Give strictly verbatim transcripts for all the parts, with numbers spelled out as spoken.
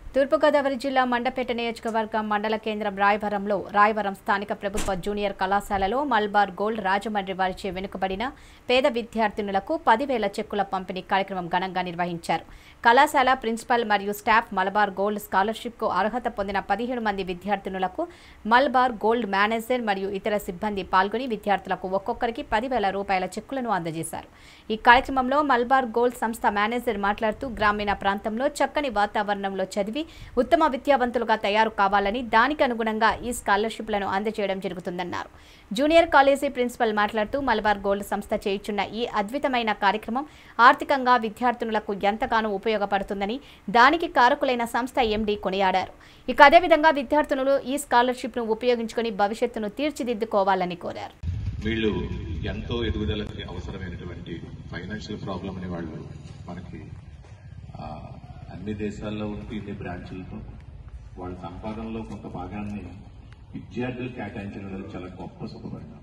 తూర్పుగోదావరి జిల్లా మండపేట నియోజకవర్గం మండల కేంద్రం రాయవరంలో రాయవరం స్థానిక ప్రభుత్వ జూనియర్ కళాశాలలో మల్బార్ గోల్డ్ రాజమండ్రి వారిచే వెనుకబడిన పేద విద్యార్థినులకు పదివేల చెక్కుల పంపిణీ కార్యక్రమం ఘనంగా నిర్వహించారు. కళాశాల ప్రిన్సిపల్ మరియు స్టాఫ్ మల్బార్ గోల్డ్ స్కాలర్షిప్కు అర్హత పొందిన పదిహేడు మంది విద్యార్థినులకు మల్బార్ గోల్డ్ మేనేజర్ మరియు ఇతర సిబ్బంది పాల్గొని విద్యార్థులకు ఒక్కొక్కరికి పదివేల రూపాయల చెక్కులను అందజేశారు. ఈ కార్యక్రమంలో మల్బార్ గోల్డ్ సంస్థ మేనేజర్ మాట్లాడుతూ గ్రామీణ ప్రాంతంలో చక్కని వాతావరణంలో చదివి ఉత్తమ విద్యావంతులుగా తయారు కావాలని దానికి అనుగుణంగా ఈ స్కాలర్షిప్లను అందజేయడం జరుగుతుందన్నారు. జూనియర్ కాలేజీ ప్రిన్సిపల్ మాట్లాడుతూ మలబార్ గోల్డ్ సంస్థ చేయుచున్న ఈ అద్భుతమైన కార్యక్రమం ఆర్థికంగా విద్యార్థులకు ఎంతగానో ఉపయోగపడుతుందని దానికి కారకులైన సంస్థ ఎండీ కొనియాడారు. ఇక అదేవిధంగా విద్యార్థులు ఈ స్కాలర్షిప్ను ఉపయోగించుకొని భవిష్యత్తును తీర్చిదిద్దుకోవాలని కోరారు. వీళ్ళు ఎంతో ఎదుగుదలకి అవసరమైనటువంటి ఫైనాన్షియల్ ప్రాబ్లం అనే వాళ్ళు మనకి అన్ని దేశాల్లో ఉంటూ ఇన్ని బ్రాంచులతో వాళ్ళ సంపాదనలో కొంత భాగాన్ని విద్యార్థులు కేటాయించడం అనేది చాలా గొప్ప శుభపరిణామం.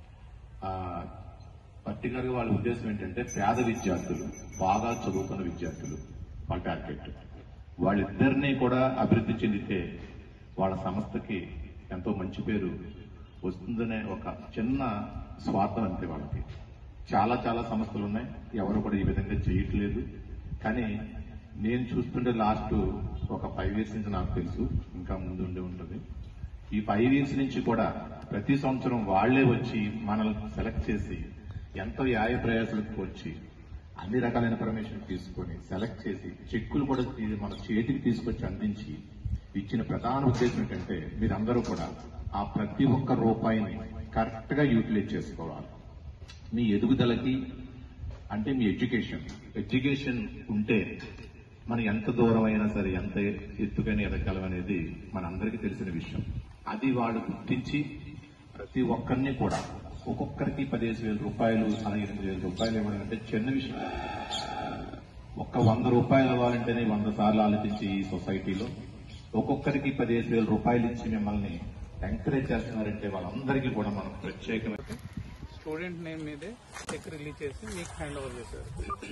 పర్టికులర్ గా వాళ్ళ ఉద్దేశం ఏంటంటే పేద విద్యార్థులు, బాగా చదువుతున్న విద్యార్థులు, వాళ్ళ టార్గెట్ వాళ్ళిద్దరినీ కూడా అభివృద్ధి చెందితే వాళ్ళ సంస్థకి ఎంతో మంచి పేరు వస్తుందనే ఒక చిన్న స్వార్థం అంతే వాళ్ళకి. చాలా చాలా సంస్థలు ఉన్నాయి, ఎవరు కూడా ఈ విధంగా చేయట్లేదు. కానీ నేను చూస్తుంటే లాస్ట్ ఒక ఫైవ్ ఇయర్స్ నుంచి నాకు తెలుసు, ఇంకా ముందు ఉండే ఉంటుంది. ఈ ఫైవ్ ఇయర్స్ నుంచి కూడా ప్రతి సంవత్సరం వాళ్లే వచ్చి మనల్ని సెలెక్ట్ చేసి ఎంతో యాయ ప్రయాసాలకు వచ్చి అన్ని రకాల ఇన్ఫర్మేషన్ తీసుకొని సెలెక్ట్ చేసి చెక్కులు కూడా మన చేతికి తీసుకొచ్చి అందించి ఇచ్చిన ప్రధాన ఉద్దేశం ఏంటంటే మీరందరూ కూడా ఆ ప్రతి ఒక్క రూపాయిని కరెక్ట్ గా యూటిలైజ్ చేసుకోవాలి. మీ ఎదుగుదలకి అంటే మీ ఎడ్యుకేషన్ ఎడ్యుకేషన్ ఉంటే మనం ఎంత దూరం అయినా సరే, ఎంత ఎత్తుకైనా ఎదగలం అనేది మనందరికీ తెలిసిన విషయం. అది వాళ్ళు గుర్తించి ప్రతి ఒక్కరిని కూడా ఒక్కొక్కరికి పదిహేను వేల రూపాయలు అలాగే ఎనిమిది వేల రూపాయలు ఇవ్వడం అంటే చిన్న విషయం. ఒక్క వంద రూపాయలు ఇవ్వాలంటేనే వంద సార్లు ఆలోచించి ఈ సొసైటీలో ఒక్కొక్కరికి పదిహేను వేల రూపాయలు ఇచ్చి మిమ్మల్ని ఎంకరేజ్ చేస్తున్నారంటే వాళ్ళందరికీ కూడా మనం ప్రత్యేకమైన స్టూడెంట్ నేమ్ మీదే చెక్ రిలీజ్ చేసి మీకు హ్యాండ్ ఓవర్ చేశారు.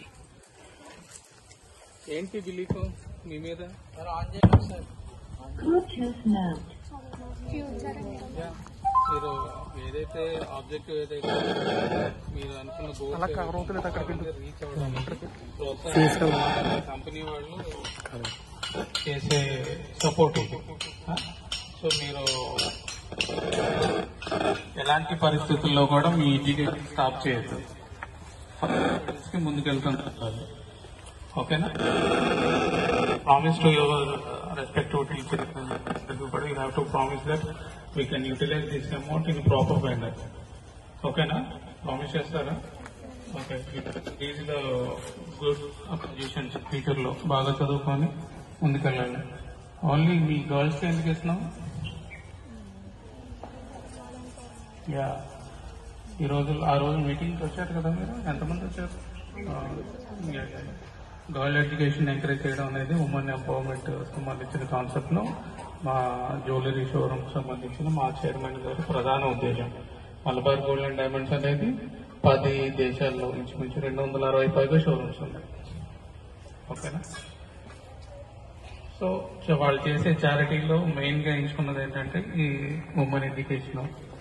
ఏంటి బిలీఫ్ మీ మీద? మీరు ఏదైతే ఆబ్జెక్టివ్ ఏదైతే మీరు అనుకున్న గోల్ రీచ్ అవ్వడానికి కంపెనీ వాళ్ళు చేసే సపోర్ట్. సో మీరు ఎలాంటి పరిస్థితుల్లో కూడా మీ ఎడ్యుకేషన్ స్టాప్ చేయొద్దు, ముందుకెళ్తుంటారు. ఓకేనా? Promise to your respective teachers and everybody, you have to promise that we can utilize this amount in a proper manner. Okay na? Promise chestara? Okay. These are the good positions future lo baga chadukoni mundukellalli. Only me girls ki enduku istunam? Yeah. ఈ రోజు ఆ రోజు మీటింగ్కి వచ్చారు కదా మీరు? ఎంతమంది వచ్చారు? గర్ల్ ఎడ్యుకేషన్ ఎంకరేజ్ చేయడం అనేది ఉమెన్ ఎంపవర్మెంట్ సంబంధించిన కాన్సెప్ట్ లో మా జ్యువెలరీ షోరూమ్ సంబంధించిన మా చైర్మన్ గారి ప్రధాన ఉద్దేశం. మలబార్ గోల్డ్ అండ్ డైమండ్స్ అనేది పది దేశాల్లో ఇంచుమించు రెండు వందల అరవై పైగా షోరూమ్స్ ఉన్నాయి. ఓకేనా? సో వాళ్ళు చేసే చారిటీలో మెయిన్ గా ఎంచుకున్నది ఏంటంటే ఈ ఉమెన్ ఎడ్యుకేషన్.